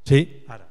Sí, ara.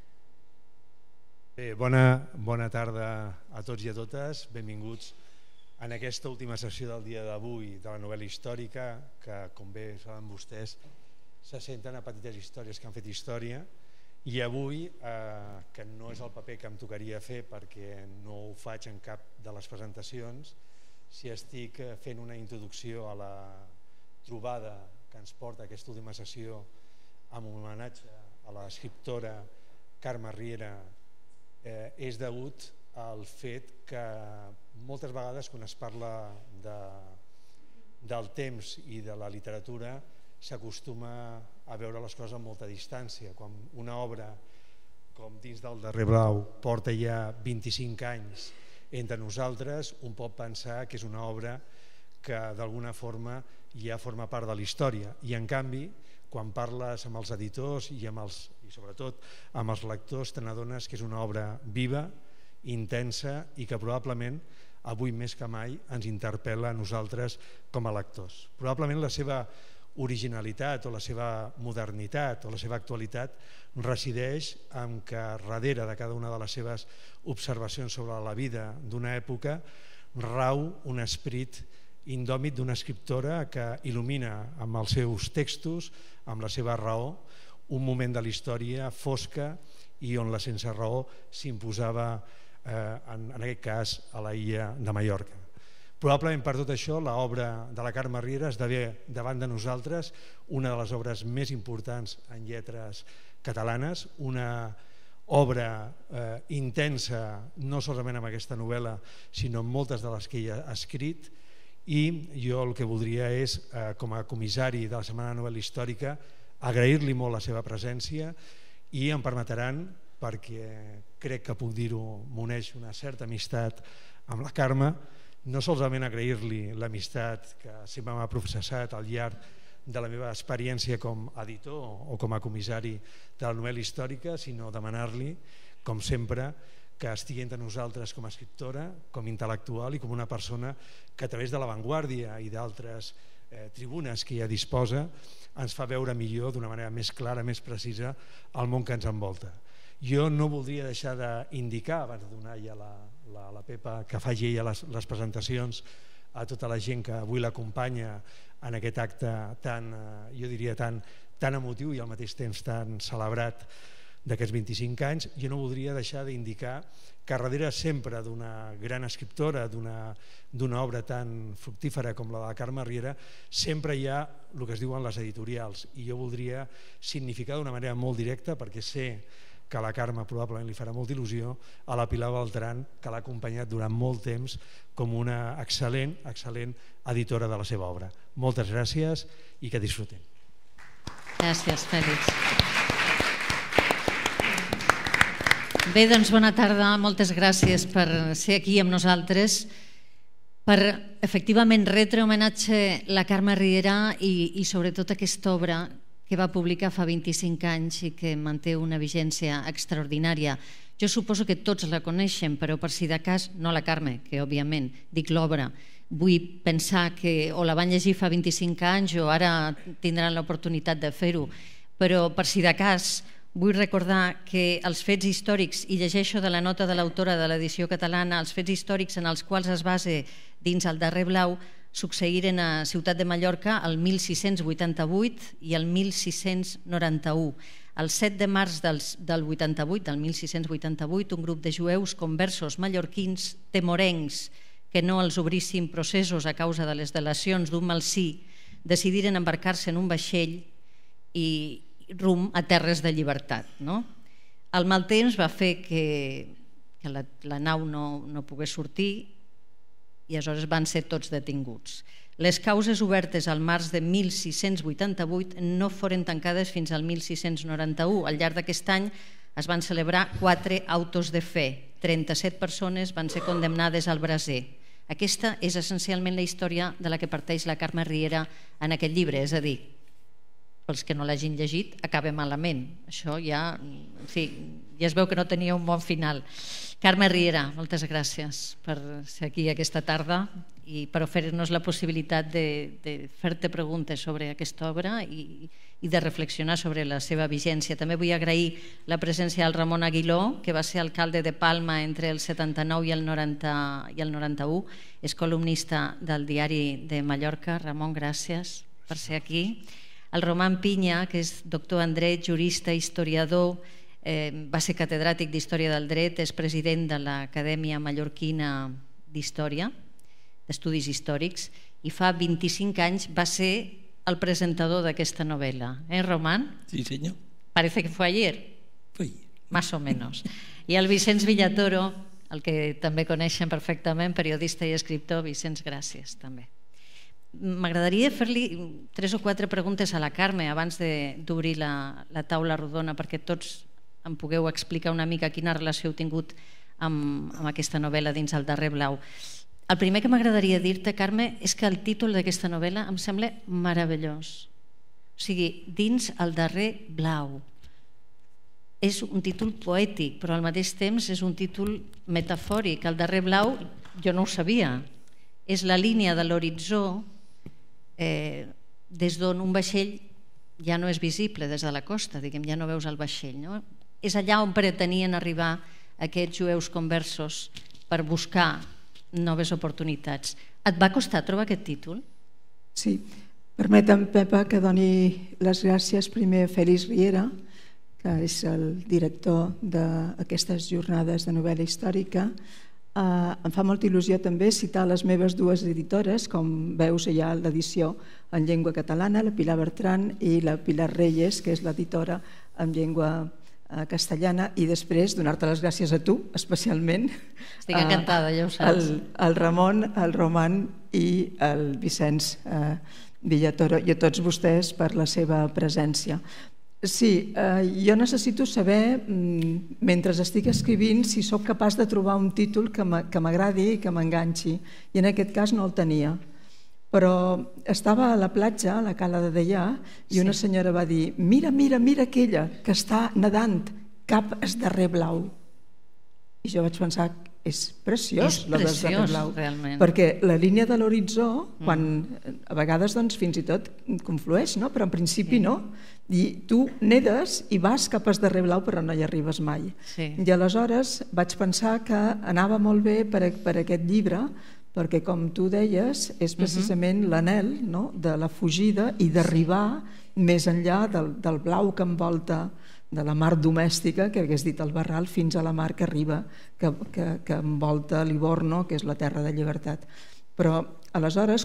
Bé, bona tarda a tots i a totes, benvinguts en aquesta última sessió del dia d'avui de la novel·la històrica, que com bé saben vostès se senten a petites històries que han fet història, i avui, que no és el paper que em tocaria fer perquè no ho faig en cap de les presentacions, si estic fent una introducció a la trobada que ens porta aquesta última sessió amb un homenatge a l'escriptora Carme Riera, és degut al fet que moltes vegades quan es parla del temps i de la literatura s'acostuma a veure les coses amb molta distància. Quan una obra com Dins del darrer blau porta ja 25 anys entre nosaltres, un pot pensar que és una obra que d'alguna forma ja forma part de la història, i en canvi quan parles amb els editors i sobretot amb els lectors te n'adones que és una obra viva, intensa i que probablement avui més que mai ens interpel·la a nosaltres com a lectors. Probablement la seva originalitat o la seva modernitat o la seva actualitat resideix en que darrere de cada una de les seves observacions sobre la vida d'una època rau un esperit indòmit d'una escriptora que il·lumina amb els seus textos, amb la seva raó, un moment de la història fosca i on la sense raó s'imposava, en aquest cas, a la illa de Mallorca. Probablement per tot això l'obra de la Carme Riera esdevé davant de nosaltres una de les obres més importants en lletres catalanes, una obra intensa no solament amb aquesta novel·la sinó amb moltes de les que ella ha escrit, i jo el que voldria és, com a comissari de la Setmana de Novel·la Històrica, agrair-li molt la seva presència, i em permetran, perquè crec que puc dir-ho, m'uneix una certa amistat amb la Carme, no solament agrair-li l'amistat que sempre m'ha processat al llarg de la meva experiència com a editor o com a comissari de la novel·la històrica, sinó demanar-li, com sempre, que estigui entre nosaltres com a escriptora, com a intel·lectual i com una persona que a través de l'avantguàrdia i d'altres tribunes que ja disposa ens fa veure millor, d'una manera més clara, més precisa, el món que ens envolta. Jo no voldria deixar d'indicar, abans de donar ja la Pepa que faci ella les presentacions a tota la gent que avui l'acompanya en aquest acte tan, jo diria, tan emotiu i al mateix temps tan celebrat d'aquests 25 anys, jo no voldria deixar d'indicar que darrere sempre d'una gran escriptora, d'una obra tan fructífera com la de Carme Riera, sempre hi ha el que es diuen les editorials, i jo voldria significar d'una manera molt directa, perquè sé que a la Carme probablement li farà molta il·lusió, a la Pilar Beltran, que l'ha acompanyat durant molt temps com una excel·lent editora de la seva obra. Moltes gràcies i que disfrutem. Gràcies, Fèlix. Bé, doncs bona tarda, moltes gràcies per ser aquí amb nosaltres, per efectivament retre homenatge a la Carme Riera i sobretot aquesta obra que va publicar fa 25 anys i que manté una vigència extraordinària. Jo suposo que tots la coneixen, però per si de cas, no la Carme, que òbviament dic l'obra, vull pensar que o la van llegir fa 25 anys o ara tindran l'oportunitat de fer-ho, però per si de cas vull recordar que els fets històrics, i llegeixo de la nota de l'autora de l'edició catalana, els fets històrics en els quals es basa Dins el darrer blau succeïren a Ciutat de Mallorca el 1688 i el 1691. El 7 de març del 1688, un grup de jueus conversos mallorquins temorencs que no els obrissin processos a causa de les delacions d'un malsí, decidiren embarcar-se en un vaixell i rumb a terres de llibertat. El mal temps va fer que la nau no pogués sortir i aleshores van ser tots detinguts. Les causes obertes al març de 1688 no foren tancades fins al 1691. Al llarg d'aquest any es van celebrar 4 autos de fe. 37 persones van ser condemnades al braser. Aquesta és essencialment la història de la que parteix la Carme Riera en aquest llibre, és a dir, pels que no l'hagin llegit, acaba malament. Això ja, en fi, ja es veu que no tenia un bon final. Carme Riera, moltes gràcies per ser aquí aquesta tarda i per oferir-nos la possibilitat de fer-te preguntes sobre aquesta obra i de reflexionar sobre la seva vigència. També vull agrair la presència del Ramon Aguiló, que va ser alcalde de Palma entre el 79 i el 91, és columnista del Diari de Mallorca. Ramon, gràcies per ser aquí. El Roman Pinya, que és doctor en dret, jurista, historiador, va ser catedràtic d'Història del Dret, és president de l'Acadèmia Mallorquina d'Història, d'Estudis Històrics, i fa 25 anys va ser el presentador d'aquesta novel·la. Roman? Sí, senyor. Parece que fue ayer. Fue. Más o menos. I el Vicenç Villatoro, el que també coneixen perfectament, periodista i escriptor. Vicenç, gràcies també. M'agradaria fer-li 3 o 4 preguntes a la Carme abans d'obrir la taula rodona perquè tots em pugueu explicar una mica quina relació heu tingut amb aquesta novel·la dins el Darrer Blau. El primer que m'agradaria dir-te, Carme, és que el títol d'aquesta novel·la em sembla meravellós. O sigui, dins el Darrer Blau. És un títol poètic, però al mateix temps és un títol metafòric. El Darrer Blau, jo no ho sabia, és la línia de l'horitzó des d'on un vaixell ja no és visible des de la costa, diguem, ja no veus el vaixell, no? És allà on pretenien arribar aquests jueus conversos per buscar noves oportunitats. Et va costar trobar aquest títol? Sí. Permetem, Pepa, que doni les gràcies primer a Félix Riera, que és el director d'aquestes jornades de novel·la històrica. Em fa molta il·lusió també citar les meves 2 editores, com veus allà l'edició en llengua catalana, la Pilar Bertran i la Pilar Reyes, que és l'editora en llengua castellana, i després donar-te les gràcies a tu, especialment. Estic encantada, ja ho saps. El Ramon, el Roman i el Vicenç Villatoro, i a tots vostès per la seva presència. Sí, jo necessito saber, mentre estic escrivint, si sóc capaç de trobar un títol que m'agradi i que m'enganxi. I en aquest cas no el tenia. Però estava a la platja, a la Cala de Deià, i una senyora va dir: mira, mira, mira aquella que està nedant, cap es Darrer Blau. I jo vaig pensar, és preciós, la del Darrer Blau, perquè la línia de l'horitzó, quan a vegades fins i tot conflueix, però en principi no, i tu nedes i vas cap al Darrer Blau però no hi arribes mai. I aleshores vaig pensar que anava molt bé per aquest llibre, perquè com tu deies és precisament l'anhel de la fugida i d'arribar més enllà del blau que envolta, de la mar domèstica, que hagués dit el Barral, fins a la mar que arriba, que envolta Livorno, que és la terra de llibertat. Però aleshores,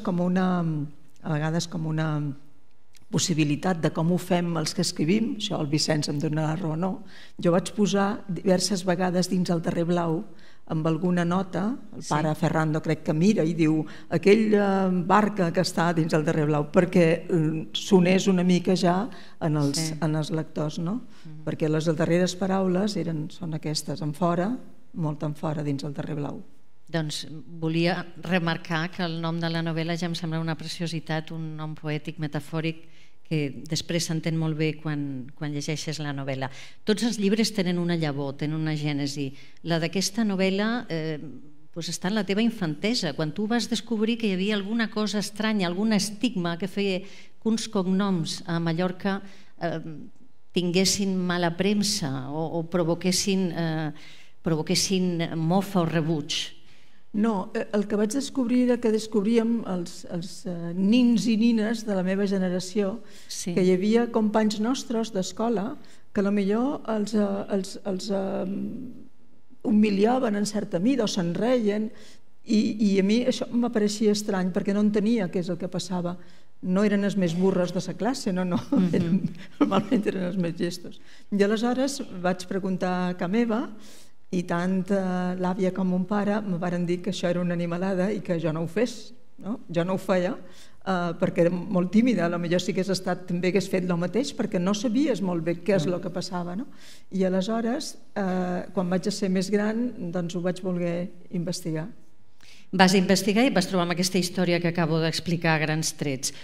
a vegades com una possibilitat de com ho fem els que escrivim, això el Vicenç em dona la raó, no? Jo vaig posar diverses vegades dins el Darrer Blau amb alguna nota, el pare Ferrando crec que mira i diu aquella barca que està dins el Darrer Blau, perquè sonés una mica ja en els lectors, no? Perquè les darreres paraules són aquestes, en fora, molt en fora dins el Darrer Blau. Doncs volia remarcar que el nom de la novel·la ja em sembla una preciositat, un nom poètic, metafòric, que després s'entén molt bé quan llegeixes la novel·la. Tots els llibres tenen una llavor, tenen una gènesi. La d'aquesta novel·la està en la teva infantesa, quan tu vas descobrir que hi havia alguna cosa estranya, algun estigma que feia que uns cognoms a Mallorca tinguessin mala premsa o provoquessin mofa o rebuig. No, el que vaig descobrir era que descobríem els nins i nines de la meva generació, que hi havia companys nostres d'escola que potser els humiliaven en certa mida o se'n reien, i a mi això m'apareixia estrany perquè no entenia què és el que passava. No eren els més burros de la classe, no, normalment eren els més llestos. I aleshores vaig preguntar a ca meva, i tant l'àvia com mon pare me varen dir que això era una animalada i que jo no ho fes, jo no ho feia perquè era molt tímida, potser si hagués estat també hagués fet el mateix perquè no sabies molt bé què és el que passava. I aleshores, quan vaig ser més gran, doncs ho vaig voler investigar. Vas investigar i vas trobar amb aquesta història que acabo d'explicar a grans trets.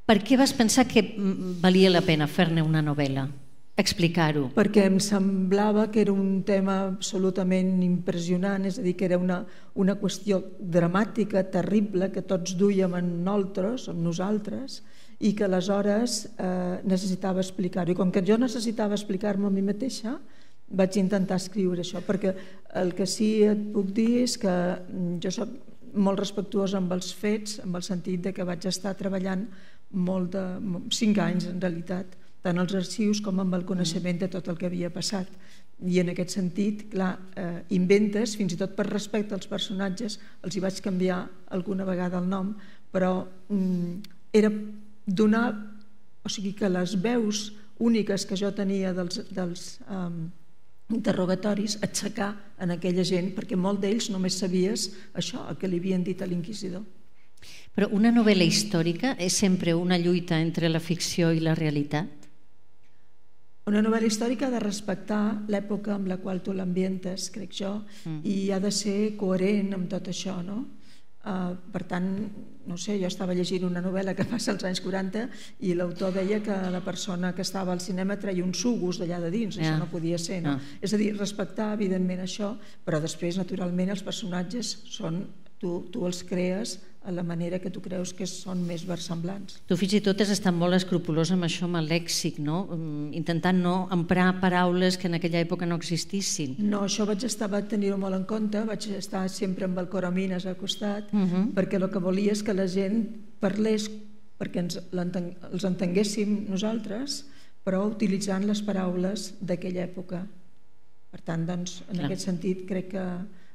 Per què vas pensar que valia la pena fer-ne una novel·la? Explicar-ho. Perquè em semblava que era un tema absolutament impressionant, és a dir, que era una qüestió dramàtica, terrible, que tots duíem en nosaltres, i que aleshores necessitava explicar-ho. I com que jo necessitava explicar-me a mi mateixa, vaig intentar escriure això, perquè el que sí et puc dir és que jo soc molt respectuosa amb els fets, amb el sentit de que vaig estar treballant 5 anys en realitat, tant als arxius com amb el coneixement de tot el que havia passat. I en aquest sentit, clar, inventes, fins i tot per respecte als personatges, els hi vaig canviar alguna vegada el nom, però era donar, o sigui que les veus úniques que jo tenia dels interrogatoris, aixecar en aquella gent, perquè molt d'ells només sabies això, el que li havien dit a l'inquisidor. Però una novel·la històrica és sempre una lluita entre la ficció i la realitat? Una novel·la històrica ha de respectar l'època amb la qual tu l'ambientes, crec jo, i ha de ser coherent amb tot això, no? Per tant, no sé, jo estava llegint una novel·la que passa als anys 40 i l'autor deia que la persona que estava al cinema treia un sugus d'allà de dins, això no podia ser, no? És a dir, respectar evidentment això, però després, naturalment, els personatges són, tu els crees a la manera que tu creus que són més versemblants. Tu fins i tot has estat molt escrupolós amb això, amb el lèxic, no? Intentant no emprar paraules que en aquella època no existissin. No, això vaig tenir-ho molt en compte, vaig estar sempre amb el Coromines al costat, perquè el que volia és que la gent parlés, perquè els entenguéssim nosaltres, però utilitzant les paraules d'aquella època. Per tant, doncs, en aquest sentit, crec que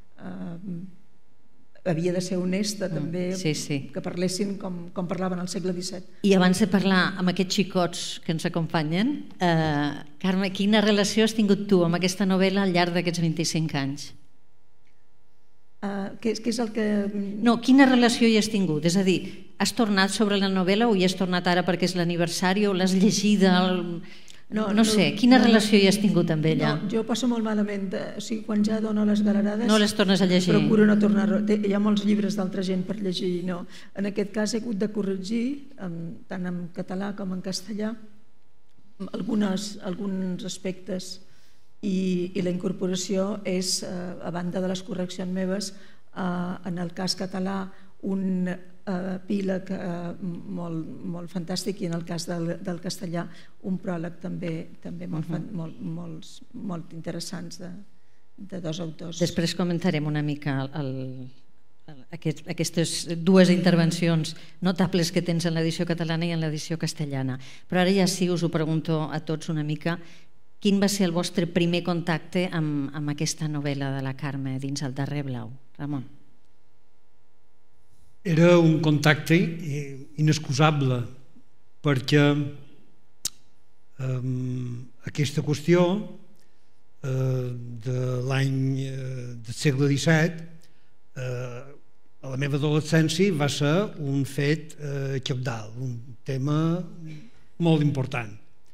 havia de ser honesta també, que parlessin com parlaven al segle XVII. I abans de parlar amb aquests xicots que ens acompanyen, Carme, quina relació has tingut tu amb aquesta novel·la al llarg d'aquests 25 anys? Què és el que... No, quina relació hi has tingut? És a dir, has tornat sobre la novel·la o hi has tornat ara perquè és l'aniversari o l'has llegida... No sé, quina relació hi has tingut amb ella? Jo passo molt malament, o sigui, quan ja dono les galerades... No les tornes a llegir? Procuro no tornar-ho, hi ha molts llibres d'altra gent per llegir, no. En aquest cas he hagut de corregir, tant en català com en castellà, alguns aspectes i la incorporació és, a banda de les correccions meves, en el cas català, un epíleg molt fantàstic i en el cas del castellà un pròleg també molt interessants de dos autors. Després comentarem una mica aquestes dues intervencions notables que tens en l'edició catalana i en l'edició castellana. Però ara ja sí us ho pregunto a tots una mica. Quin va ser el vostre primer contacte amb aquesta novel·la de la Carme dins el Darrer Blau? Ramon. Era un contacte inexcusable perquè aquesta qüestió de l'any del segle XVII a la meva adolescència va ser un fet cabdal, un tema molt important,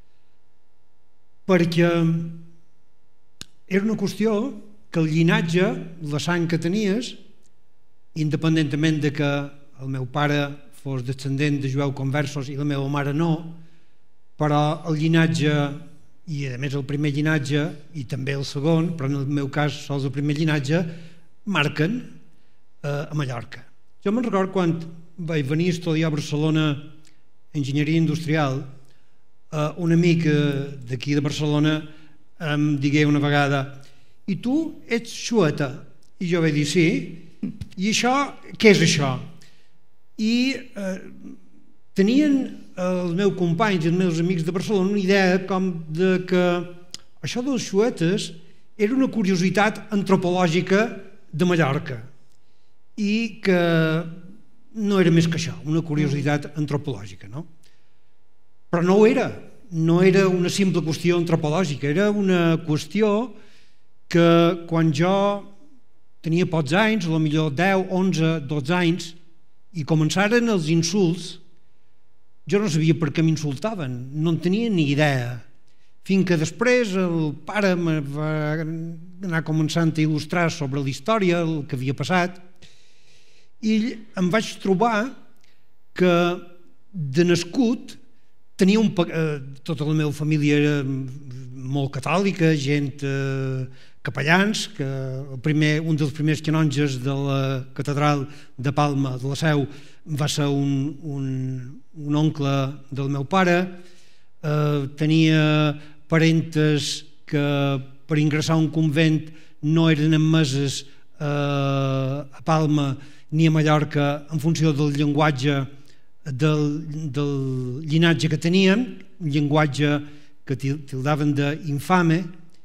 perquè era una qüestió que el llinatge, la sang que tenies, independentment de que el meu pare fos descendent de jueus conversos i la meva mare no, però el llinatge, i a més el primer llinatge i també el segon, però en el meu cas sols el primer llinatge, marquen a Mallorca. Jo me'n recordo quan vaig venir a estudiar a Barcelona enginyeria industrial, un amic d'aquí de Barcelona em digué una vegada: i tu ets xueta? I jo vaig dir sí. I això, què és això? I tenien els meus companys i els meus amics de Barcelona una idea com que això dels xuetes era una curiositat antropològica de Mallorca i que no era més que això, una curiositat antropològica, no? Però no ho era, no era una simple qüestió antropològica, era una qüestió que quan jo tenia pocs anys, potser 10, 11, 12 anys, i començaren els insults, jo no sabia per què m'insultaven, no en tenia ni idea. Fins que després el pare me va anar començant a il·lustrar sobre la història, el que havia passat, i em vaig trobar que de nascut tenia tota la meva família era molt catòlica, gent capellans, que un dels primers canonges de la catedral de Palma de la Seu va ser un oncle del meu pare, tenia parentes que per ingressar a un convent no eren admeses a Palma ni a Mallorca en funció del llenguatge del llinatge que tenien, un llenguatge que tildaven d'infame,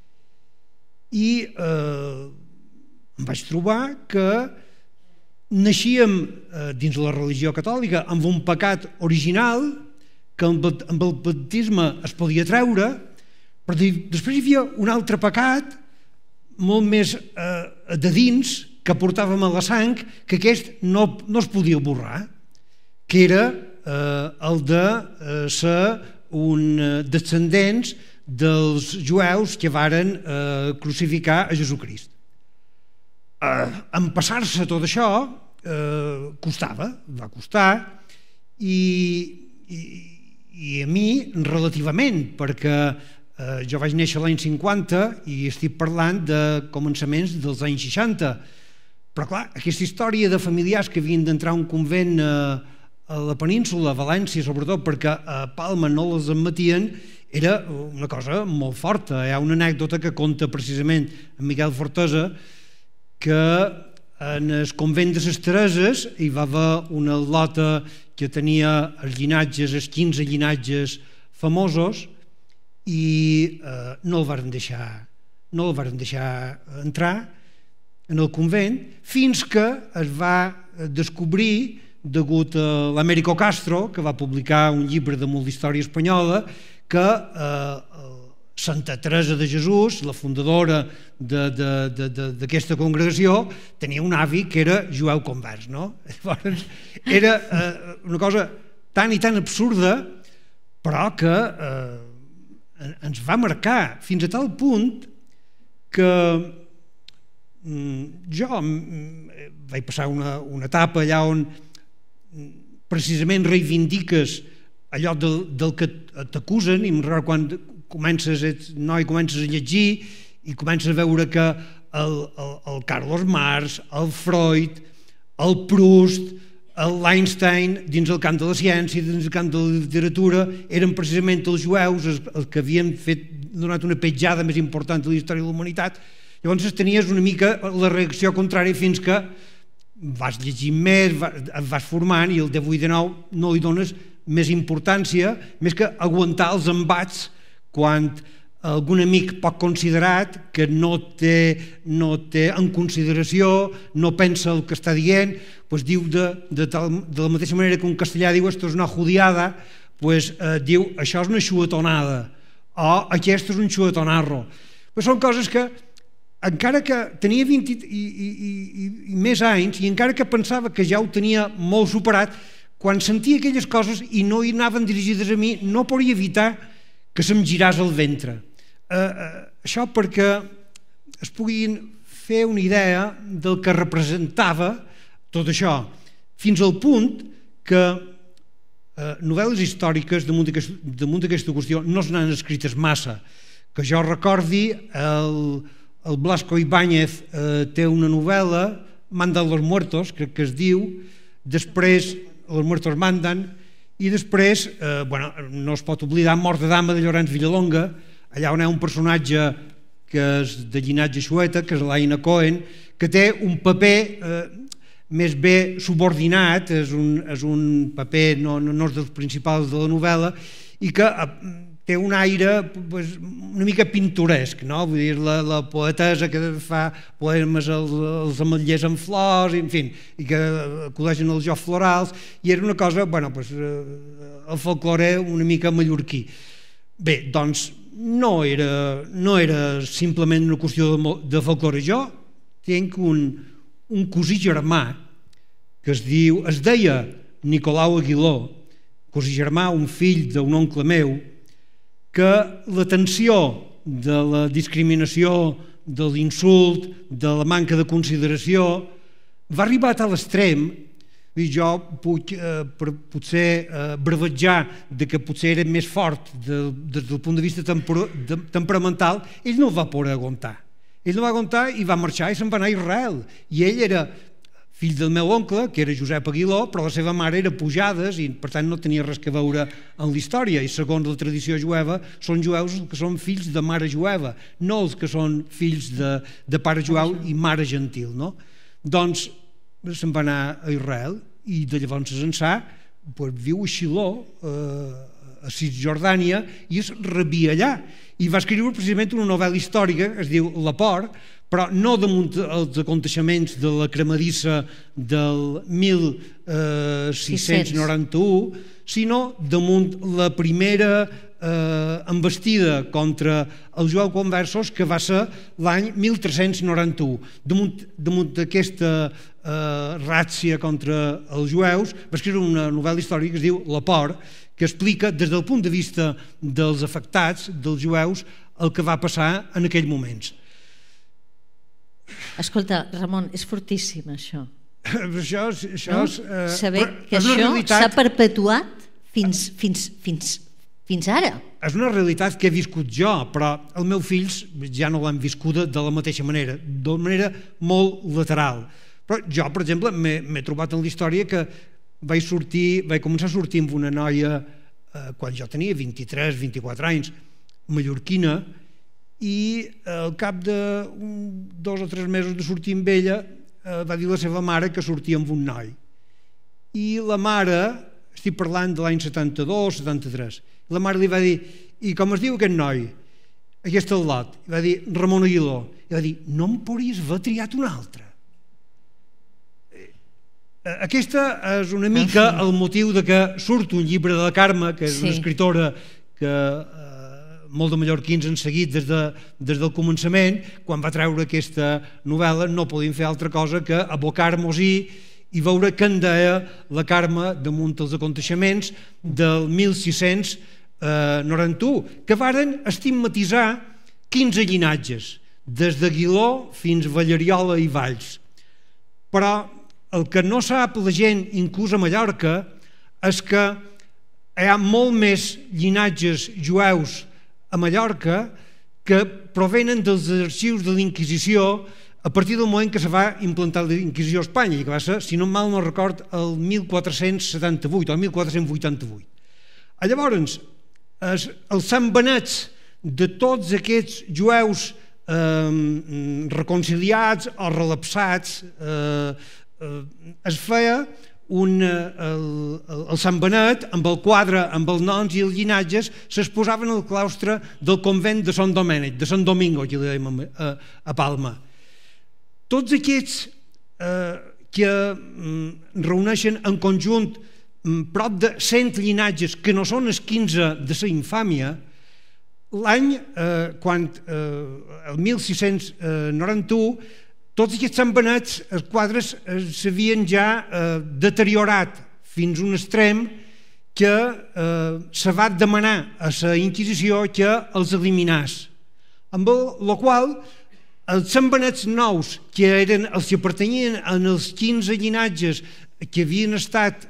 i em vaig trobar que naixíem dins la religió catòlica amb un pecat original que amb el baptisme es podia treure, però després hi havia un altre pecat molt més de dins que portàvem a la sang, que aquest no es podia borrar, que era el de ser descendents dels jueus que varen crucificar a Jesucrist. Empassar-se tot això va costar, i a mi relativament, perquè jo vaig néixer l'any 50 i estic parlant de començaments dels anys 60, però clar, aquesta història de familiars que havien d'entrar a un convent a la península, a València sobretot, perquè a Palma no les admetien, era una cosa molt forta. Hi ha una anècdota que conta precisament en Miquel Fortesa, que en el convent de les Tereses hi va haver una lota que tenia els llinatges, els 15 llinatges famosos, i no el varen deixar entrar en el convent fins que es va descobrir, degut a l'Américo Castro, que va publicar un llibre de molt d'història espanyola, que Santa Teresa de Jesús, la fundadora d'aquesta congregació, tenia un avi que era jueu convers. Llavors, era una cosa tan i tan absurda, però que ens va marcar fins a tal punt que jo vaig passar una etapa allà on precisament reivindiques allò del que t'acusen, i quan ets noi comences a llegir i comences a veure que el Carlos Marx, el Freud, el Proust, l'Einstein, dins el camp de la ciència, dins el camp de la literatura, eren precisament els jueus els que havien donat una petjada més important a la història de la humanitat. Llavors tenies una mica la reacció contrària fins que vas llegint més, et vas formant, i el 18-19 no hi dones més importància, més que aguantar els embats quan algun amic poc considerat que no té en consideració, no pensa el que està dient, diu de la mateixa manera que un castellà diu esto és una judiada, diu això és una xuetonada, o aquest és un xuetonarro. Són coses que encara que tenia 20 i més anys, i encara que pensava que ja ho tenia molt superat, quan sentia aquelles coses i no hi anaven dirigides a mi, no podia evitar que se'm giràs el ventre. Això perquè es puguin fer una idea del que representava tot això, fins al punt que novel·les històriques damunt d'aquesta qüestió no s'han escrites massa. Que jo recordi, el Blasco Ibáñez té una novel·la, Mandan los muertos, crec que es diu, després Los muertos mandan, i després, no es pot oblidar, Mort de dama de Llorenç Villalonga, allà on hi ha un personatge que és de llinatge xueta, que és l'Aina Cohen, que té un paper més bé subordinat, és un paper no és dels principals de la novel·la, i que té un aire una mica pintoresc, vull dir, la poetesa que fa poemes als ametllers amb flors, i que acudeixen els jocs florals, i era una cosa, el folklore una mica mallorquí. Bé, doncs no era simplement una qüestió de folklore. Jo tinc un cosí germà que es deia Nicolau Aguiló, cosí germà, un fill d'un oncle meu, que la tensió de la discriminació, de l'insult, de la manca de consideració, va arribar a tal extrem Jo puc potser bravejar que potser era més fort des del punt de vista temperamental, ell no el va poder aguantar. Ell no va aguantar i va marxar i se'n va anar a Israel. I ell era fill del meu oncle, que era Josep Aguiló, però la seva mare era Pujades i per tant no tenia res a veure amb la història. I segons la tradició jueva, són jueus els que són fills de mare jueva, no els que són fills de pare jueu i mare gentil. Doncs se'n va anar a Israel i de llavors ençà viu a Xiló, a Cisjordània, i es rebia allà. I va escriure precisament una novel·la històrica que es diu La Por, però no damunt els aconteixements de la cremadissa del 1691, sinó damunt la primera embestida contra els jueus conversos, que va ser l'any 1391. Damunt d'aquesta ràtzia contra els jueus va escriure una novel·la històrica que es diu La Por, que explica des del punt de vista dels afectats, dels jueus, el que va passar en aquells moments. Escolta, Ramon, és fortíssim això. Saber que això s'ha perpetuat fins ara. És una realitat que he viscut jo, però els meus fills ja no l'han viscuda de la mateixa manera, d'una manera molt lateral. Però jo, per exemple, m'he trobat en la història que vaig començar a sortir amb una noia quan jo tenia 23-24 anys, mallorquina, i al cap de 2 o 3 mesos de sortir amb ella va dir la seva mare que sortia amb un noi. I la mare, estic parlant de l'any 72-73, la mare li va dir: i com es diu aquest noi? Aquest al lot. I va dir: Ramon Aguiló. I va dir: no em podries haver triat un altre. Aquesta és una mica el motiu de que surt un llibre de la Carme, que és una escritora que molts de mallorquins han seguit des del començament. Quan va treure aquesta novel·la no podíem fer altra cosa que abocar-nos-hi i veure què en deia la Carme damunt els aconteixements del 1691, que varen estigmatitzar 15 llinatges, des d'Aguiló fins a Valleriola i Valls. Però el que no sap la gent, inclús a Mallorca, és que hi ha molt més llinatges jueus a Mallorca que provenen dels arxius de la Inquisició a partir del moment que se va implantar la Inquisició a Espanya, que va ser, si no mal no record, el 1478 o el 1488. Llavors, els santbenets de tots aquests jueus reconciliats o relapsats es feia el Sant Benet amb el quadre, amb els noms i els llinatges, s'exposaven al claustre del convent de Sant Domènec, de Sant Domingo, que li dèiem a Palma. Tots aquests que reuneixen en conjunt prop de 100 llinatges, que no són els 15 de la infàmia, l'any, quan el 1691, tots aquests santbenets, els quadres s'havien ja deteriorat fins a un extrem que se va demanar a la Inquisició que els eliminés. Amb la qual els santbenets nous, que eren els que pertanyien als 15 llinatges que havien estat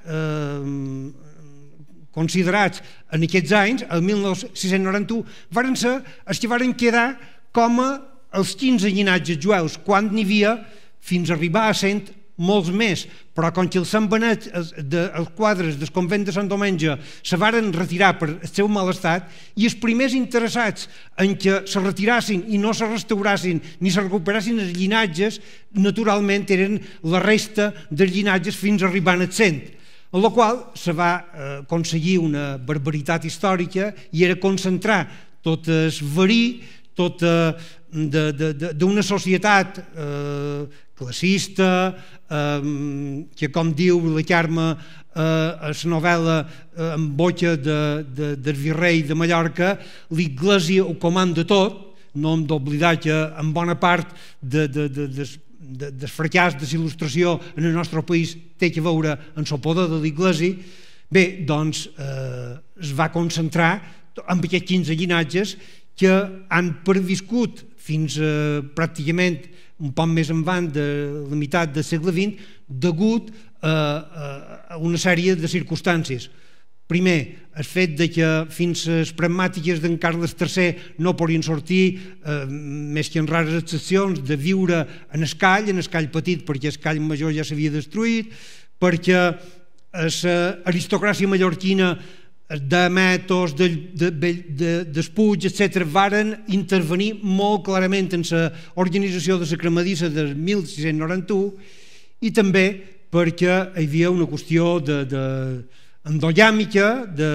considerats en aquests anys, el 1691, varen ser els que varen quedar com a els 15 llinatges jueus, quan n'hi havia fins a arribar a 100 molts més, però com que els santbenets, els quadres del convent de Sant Domenge se varen retirar per el seu mal estat, i els primers interessats en que se retirassin i no se restaurassin ni se recuperassin els llinatges, naturalment eren la resta dels llinatges fins a arribar als 100, en la qual se va aconseguir una barbaritat històrica, i era concentrar tot el verí, tota d'una societat classista, que, com diu la Carme a la novel·la en boca del virrei de Mallorca, l'Iglésia ho comanda tot. No hem d'oblidar que en bona part del fracàs de la il·lustració en el nostre país té a veure amb el poder de l'Iglésia. Bé, doncs es va concentrar en aquests 15 llinatges que han perviscut fins pràcticament un poc més endavant de la meitat del segle XX degut a una sèrie de circumstàncies. Primer, el fet que fins les pragmàtiques d'en Carles III no podien sortir, més que en rares excepcions, de viure en escall petit, perquè l'escall major ja s'havia destruït, perquè l'aristocràcia mallorquina de Metos, d'Espuig, etc., varen intervenir molt clarament en l'organització de la cremadissa del 1691, i també perquè hi havia una qüestió endogàmica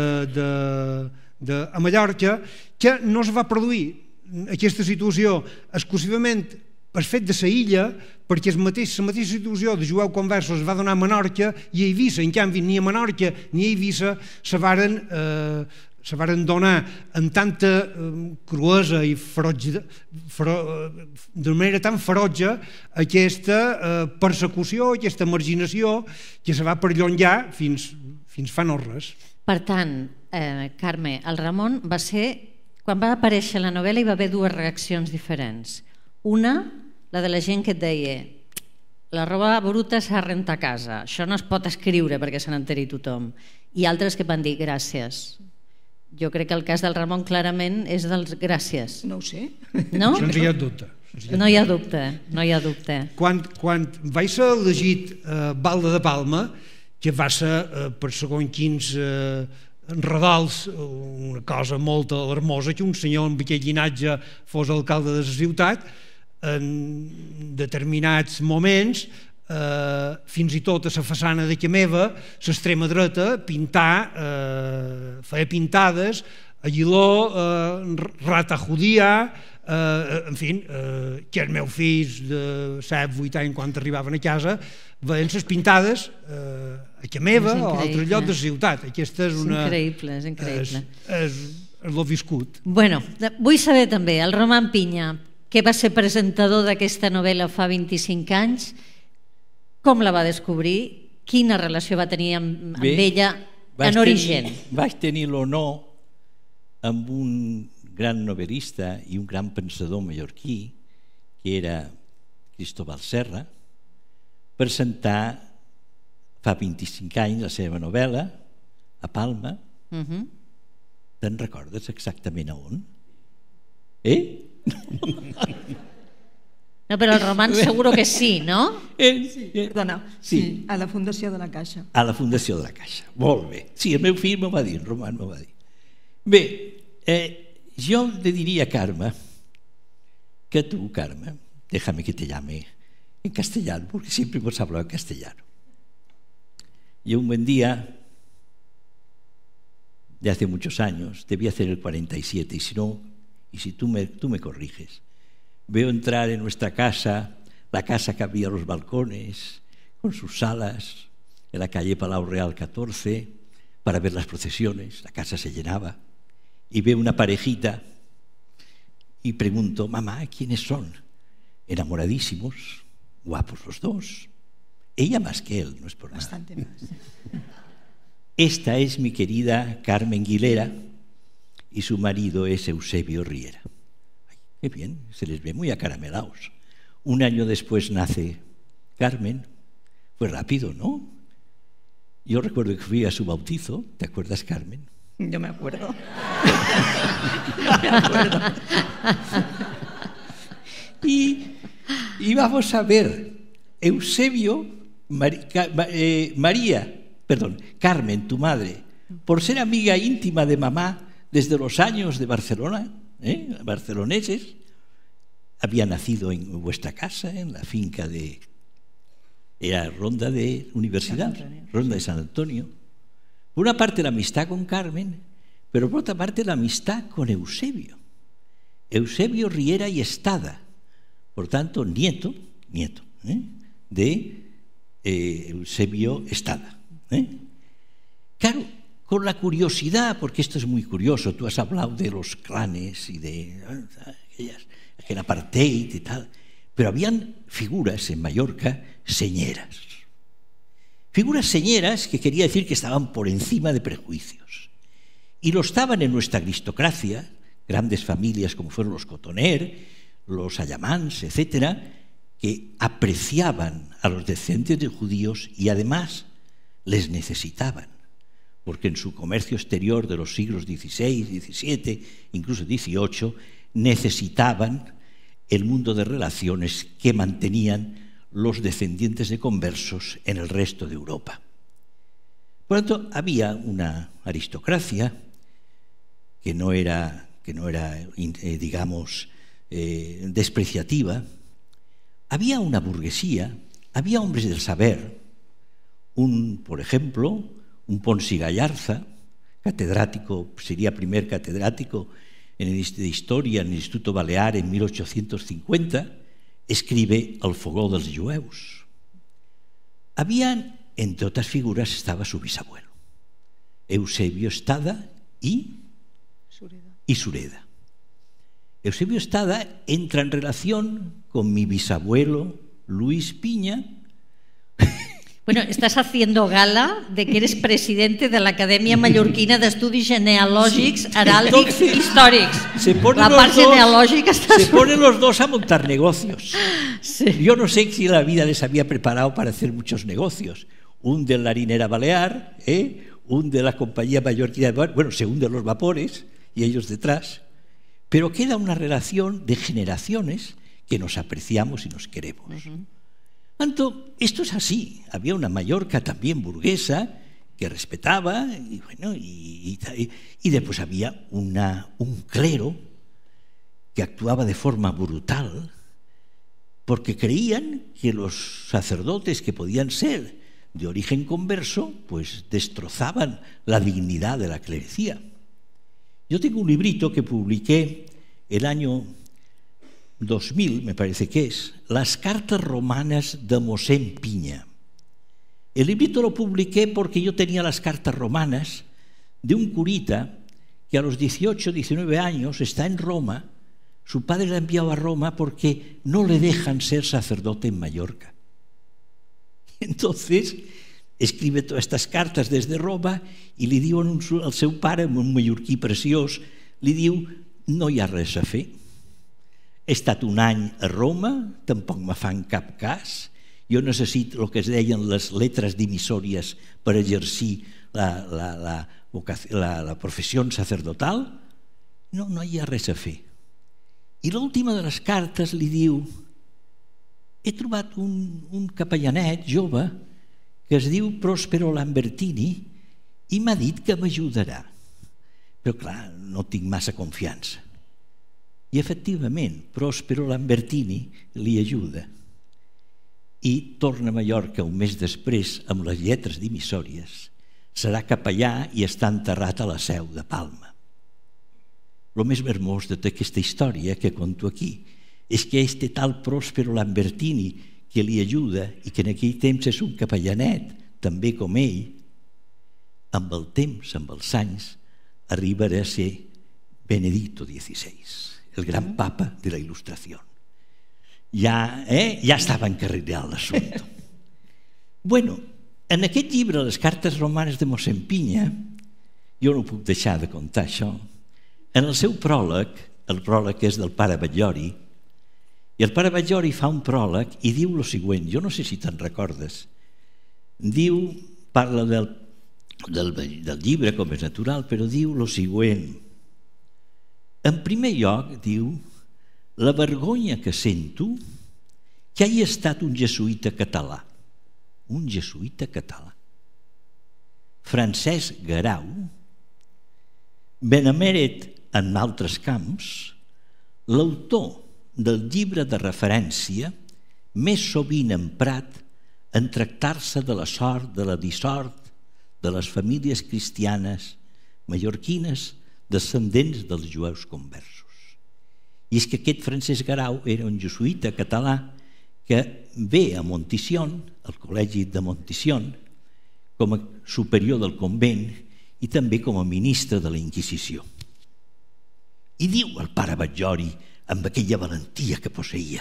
a Mallorca, que no es va produir aquesta situació exclusivament per fet de la illa, perquè la mateixa situació de jueu conversos es va donar a Menorca i a Eivissa. En canvi, ni a Menorca ni a Eivissa se varen donar amb tanta cruesa i de manera tan ferotge aquesta persecució, aquesta marginació, que se va perllongar fins fa no res. Per tant, Carme, el Ramon va ser... Quan va aparèixer la novel·la hi va haver dues reaccions diferents. Una, la de la gent que et deia la roba bruta s'ha de rentar a casa, això no es pot escriure perquè se n'enteri tothom. I altres que van dir gràcies. Jo crec que el cas del Ramon clarament és dels gràcies. No ho sé. No? Això no hi ha dubte. No hi ha dubte, no hi ha dubte. Quan vaig ser elegit Balda de Palma, que va ser per segons quins redals una cosa molt alarmosa, que un senyor amb aquell llinatge fos alcalde de la ciutat, en determinats moments, fins i tot a la façana de ca meva, l'extrema dreta, feia pintades, a Guiló, rata judía, en fi, que els meus fills de 7-8 anys, quan arribaven a casa, veien les pintades a ca meva o a altre lloc de la ciutat. Aquesta és una... És increïble, és increïble. És l'ho viscut. Bueno, vull saber també, el Roman Pinya, que va ser presentador d'aquesta novel·la fa 25 anys, com la va descobrir? Quina relació va tenir amb ella en origen? Vaig tenir l'honor amb un gran novel·lista i un gran pensador mallorquí, que era Cristóbal Serra, presentar fa 25 anys la seva novel·la a Palma. Te'n recordes exactament a on? No, però el Roman seguro que sí, no? Perdona, sí, a la Fundació de la Caixa. A la Fundació de la Caixa, molt bé. Sí, el meu fill m'ho va dir, el Roman m'ho va dir. Bé, yo le diría a Carme que tú, Carme, déjame que te llame en castellano, porque siempre hemos hablado en castellano. Y un buen día, de hace muchos años, debía hacer el 47, y si tú me corriges, veo entrar en nuestra casa, la casa que abría los balcones, con sus salas, en la calle Palau Real 14, para ver las procesiones, la casa se llenaba, y veo una parejita y pregunto, mamá, ¿quiénes son? Enamoradísimos, guapos los dos. Ella más que él, no es por nada. Bastante más. Esta es mi querida Carmen Guilera y su marido es Eusebio Riera. Ay, qué bien, se les ve muy acaramelados. Un año después nace Carmen. Fue rápido, ¿no? Yo recuerdo que fui a su bautizo. ¿Te acuerdas, Carmen? Yo me acuerdo. Y vamos a ver, Carmen, tu madre, por ser amiga íntima de mamá desde los años de Barcelona, barceloneses, había nacido en vuestra casa, en la finca era Ronda de Universidad, Ronda de San Antonio. Por una parte la amistad con Carmen, pero por otra parte la amistad con Eusebio. Eusebio Riera y Estada, por tanto nieto de Eusebio Estada. Claro, con la curiosidad, porque esto es muy curioso, tú has hablado de los clanes y de aquel apartheid y tal, pero habían figuras en Mallorca señeras. Figuras señeras que quería decir que estaban por encima de prejuicios. Y lo estaban en nuestra aristocracia, grandes familias como fueron los Cotoner, los Allamans, etcétera, que apreciaban a los descendientes de judíos y además les necesitaban, porque en su comercio exterior de los siglos XVI, XVII, incluso XVIII, necesitaban el mundo de relaciones que mantenían los descendientes de conversos en el resto de Europa. Por lo tanto, había una aristocracia que no era digamos, despreciativa. Había una burguesía, había hombres del saber, por ejemplo, un Ponsi Gallarza, catedrático, sería primer catedrático de Història en l'Institut Balear en 1850, escribe El fogó dels jueus. Habían, entre otras figuras, estaba su bisabuelo, Eusebio Estada y Sureda. Eusebio Estada entra en relación con mi bisabuelo Luis Piña. Bueno, estás haciendo gala de que eres presidente de la Academia Mallorquina de Estudios Genealógicos, Heráldics y Históricos. La part genealógica está... Se ponen los dos a montar negocios. Sí. Yo no sé si la vida les había preparado para hacer muchos negocios. Un de la harinera balear, un de la compañía mallorquina, bueno, se hunden los vapores y ellos detrás. Pero queda una relación de generaciones que nos apreciamos y nos queremos. Tanto, esto es así. Había una Mallorca también burguesa que respetaba y, bueno, y después había un clero que actuaba de forma brutal porque creían que los sacerdotes que podían ser de origen converso pues destrozaban la dignidad de la clerecía. Yo tengo un librito que publiqué el año 2000, me parece que es, Las cartas romanas de Mosén Piña. El librito lo publiqué porque yo tenía las cartas romanas de un curita que a los 18, 19 años está en Roma. Su padre la ha enviado a Roma porque no le dejan ser sacerdote en Mallorca. Entonces, escribe todas estas cartes desde Roma i li diuen al seu pare, un mallorquí preciós, li diu, no hi ha res a fer. He estat un any a Roma, tampoc me fan cap cas, jo necessito el que es deien les letres dimissòries per exercir la professió sacerdotal. No hi ha res a fer. I l'última de les cartes li diu, he trobat un capellanet jove que es diu Prospero Lambertini i m'ha dit que m'ajudarà. Però clar, no tinc massa confiança. I efectivament, Prospero Lambertini li ajuda i torna a Mallorca un mes després amb les lletres dimissòries, serà capellà i està enterrat a la Seu de Palma. El més hermós de tota aquesta història que conto aquí és que este tal Prospero Lambertini que li ajuda i que en aquell temps és un capellanet, també com ell, amb el temps, amb els anys, arribarà a ser Benedicto XVI, el gran papa de la Il·lustració. Ja estava encarrilat l'assumpte. Bueno, en aquest llibre, Les cartes romanes de Mossèn Pinya, jo no puc deixar de contar això, en el seu pròleg, el pròleg és del pare Batllori, i el pare Batllori fa un pròleg i diu el següent, jo no sé si te'n recordes, diu, parla del llibre com és natural, però diu el següent. En primer lloc, diu, la vergonya que sento que hagi estat un jesuïta català. Un jesuïta català. Francesc Garau, benemèrit en altres camps, l'autor del llibre de referència més sovint emprat en tractar-se de la sort, de la dissort de les famílies cristianes mallorquines descendents dels jueus conversos. I és que aquest Francesc Garau era un jesuïta català que ve a Montitxon, al col·legi de Montitxon, com a superior del convent i també com a ministre de la Inquisició. I diu el pare Batllori, amb aquella valentia que posseïa,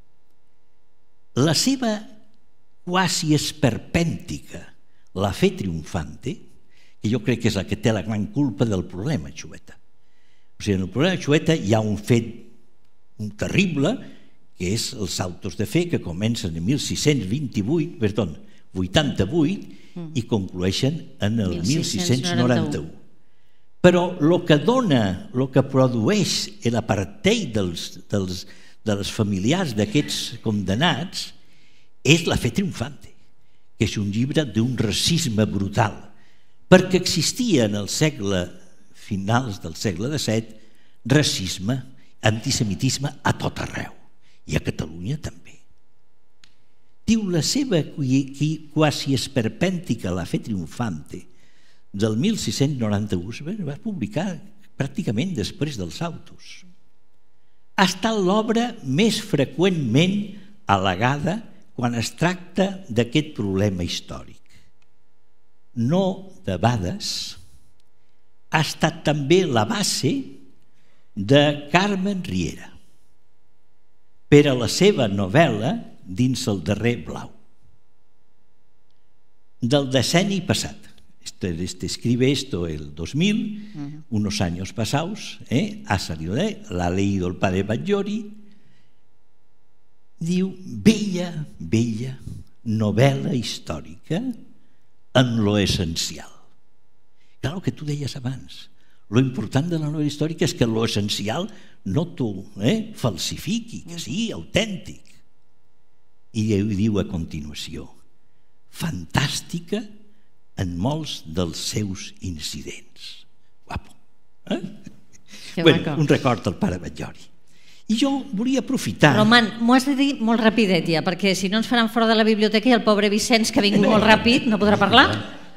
la seva quasi esperpèntica, la fe triomfante, que jo crec que és la que té la gran culpa del problema Xueta. O sigui, en el problema Xueta hi ha un fet terrible que és els autos de fe, que comencen en 88 i conclueixen en el 1691. Però el que dona, el que produeix l'apartheid de les familiars d'aquests condemnats és La fe triomfante, que és un llibre d'un racisme brutal, perquè existia en el finals del segle XVII racisme, antisemitisme a tot arreu, i a Catalunya també. Diu, la seva quasi esperpèntica La fe triomfante del 1691 es va publicar pràcticament després dels autos. Ha estat l'obra més freqüentment al·legada quan es tracta d'aquest problema històric. No debades, ha estat també la base de Carmen Riera per a la seva novel·la Dins el darrer blau. Del decenni passat. Escribe esto el 2000, unos años pasados, ha salido la ha leído el padre Batllori. Diu, bella novel·la històrica en lo essencial. Clar, el que tu deies abans, lo important de la novel·la històrica és que lo essencial no t'ho falsifiqui, que sigui autèntic. I diu a continuació, fantàstica en molts dels seus incidents. Guapo. Un record al pare Batllori. I jo volia aprofitar... Roman, m'ho has de dir molt rapidet ja, perquè si no ens faran fora de la biblioteca i el pobre Vicenç, que ha vingut molt ràpid, no podrà parlar.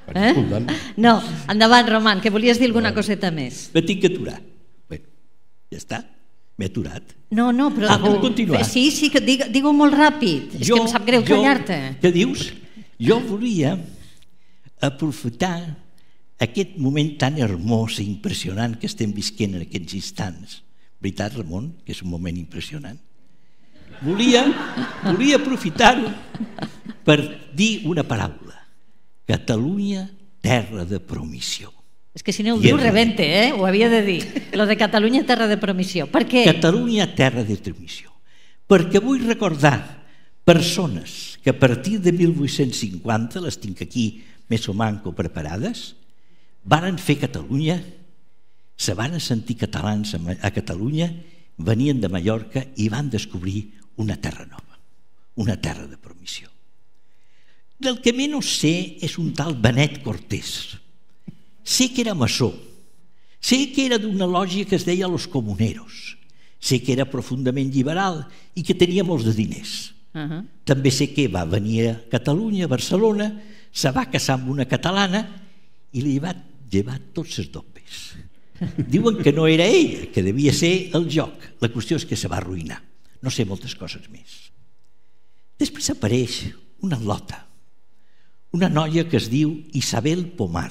No, endavant, Roman, que volies dir alguna coseta més. Me tinc que aturar. Bé, ja està, m'he aturat. No, però... Puc continuar? Sí, digue-ho molt ràpid. És que em sap greu tallar-te. Què dius? Jo volia aprofitar aquest moment tan hermós i impressionant que estem visquent en aquests instants. Veritat, Ramon, que és un moment impressionant? Volia aprofitar-ho per dir una paraula. Catalunya, terra de promissió. És que si no ho diu, rebente, ho havia de dir. Lo de Catalunya, terra de promissió. Per què? Catalunya, terra de promissió. Perquè vull recordar persones que a partir de 1850, les tinc aquí més o manco preparades, varen fer Catalunya, se van sentir catalans a Catalunya, venien de Mallorca i van descobrir una terra nova, una terra de promissió. Del que menys sé és un tal Benet Cortés. Sé que era maçó, sé que era d'una lògia que es deia Los Comuneros, sé que era profundament liberal i que tenia molts de diners. També sé que va venir a Catalunya, a Barcelona, se va casar amb una catalana i li va llevar tots els dopes. Diuen que no era ell, que devia ser el joc. La qüestió és que se va arruïnar. No sé moltes coses més. Després apareix una lota, una noia que es diu Isabel Pomar,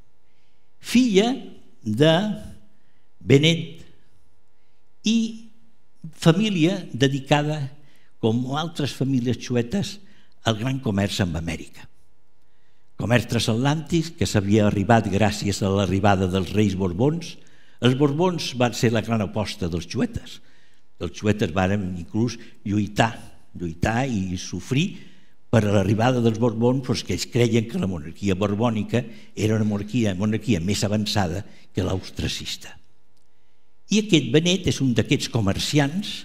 filla de Benet i família dedicada, com altres famílies xuetes, al gran comerç amb Amèrica. Comerç transatlàntic que s'havia arribat gràcies a l'arribada dels reis Borbons. Els Borbons van ser la gran aposta dels xuetes. Els xuetes van inclús lluitar i sofrir per l'arribada dels Borbons, perquè ells creien que la monarquia borbònica era una monarquia més avançada que l'austracista. I aquest Benet és un d'aquests comerciants,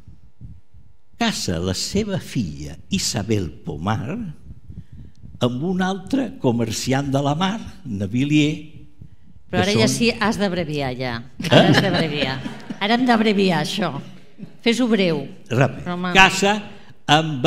casa la seva filla Isabel Pomar amb un altre comerciant de la mar, Navilier. Però ara ja sí has d'abreviar, ja. Ara has d'abreviar. Ara hem d'abreviar, això. Fes-ho breu. Casa amb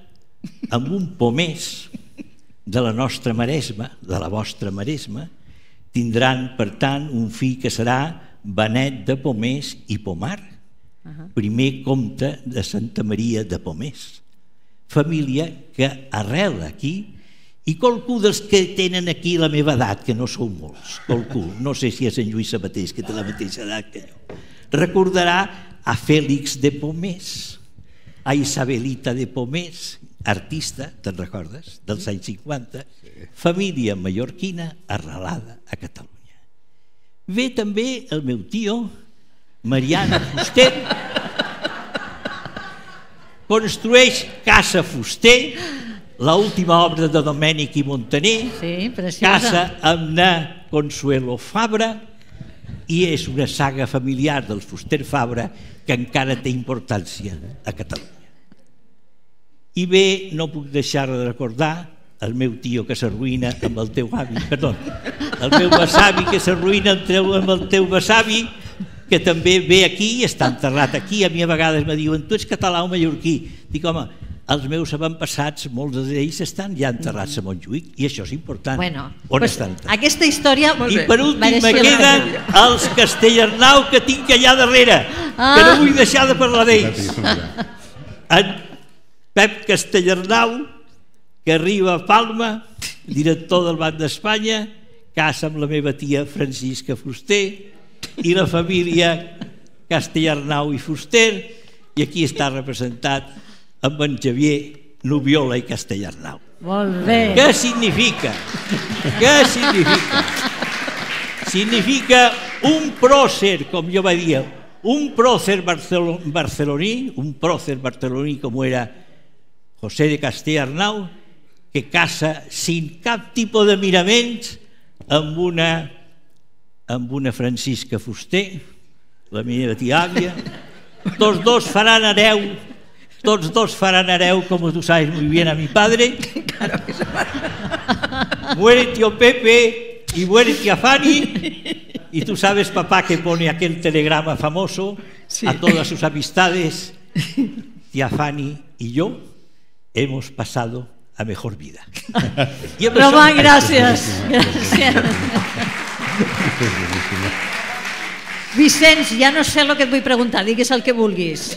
un pomès de la nostra Maresma, de la vostra Maresma, tindran, per tant, un fill que serà Benet de Pomès i Pomar, primer comte de Santa Maria de Pomès. Família que arrela aquí, i qualcú dels que tenen aquí la meva edat, que no sou molts, qualcú, no sé si és en Lluís Sabatés, que té la mateixa edat que jo, recordarà a Fèlix de Pomès, a Isabelita de Pomès, artista, te'n recordes, dels anys 50, família mallorquina arrelada a Catalunya. Ve també el meu tio, Mariana Fuster, construeix Casa Fuster, l'última obra de Domènech i Montaner, casa amb na Consuelo Fabra, i és una saga familiar dels Fuster Fabra que encara té importància a Catalunya. I bé, no puc deixar de recordar el meu tio que s'arruïna amb el teu avi, perdó, el meu besavi que s'arruïna amb el teu besavi, que també ve aquí i està enterrat aquí. A mi a vegades me diuen, tu ets català o mallorquí? Dic, home, els meus avantpassats, molts d'ells estan ja enterrats a Montjuïc, i això és important. Bueno, on estan? Aquesta història... I per últim me queden els Castellarnau que tinc allà darrere, que no vull deixar de parlar d'ells. En Pep Castellarnau, que arriba a Palma, director del Banc d'Espanya, casa amb la meva tia Francisca Fuster, i la família Castellarnau i Fuster, i aquí està representat amb en Xavier Nubiola i Castellarnau. Molt bé. Què significa? Què significa? Significa un prócer, com jo vaig dir, un prócer barceloní, com era José de Castellarnau, que casa sin cap tipus de miraments amb una Francisca Fuster, la meva tia àvia. Tots dos faran hereu, como tú sabes muy bien, a mi padre. Muere tío Pepe y muere tía Fanny. Y tú sabes, papá, que pone aquel telegrama famoso a todas sus amistades. Tía Fanny y yo hemos pasado a mejor vida. Román, gràcies. Vicenç, ja no sé el que et vull preguntar, digues el que vulguis.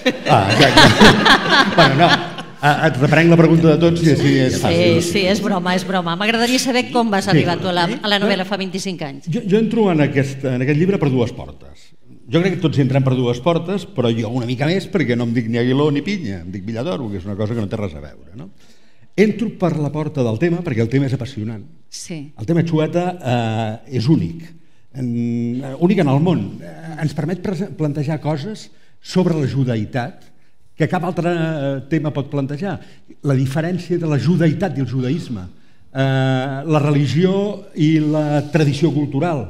Bueno, no, et reprenc la pregunta de tots i així és fàcil. Sí, és broma. M'agradaria saber com vas arribar tu a la novel·la fa 25 anys. Jo entro en aquest llibre per dues portes. Jo crec que tots hi entrem per dues portes, però jo una mica més perquè no em dic ni Aguiló ni Pinya, em dic Villadoro, que és una cosa que no té res a veure. Entro per la porta del tema perquè el tema és apassionant. El tema Xueta és únic. Únic en el món. Ens permet plantejar coses sobre la judaïtat que cap altre tema pot plantejar. La diferència de la judaïtat i el judaïsme, la religió i la tradició cultural.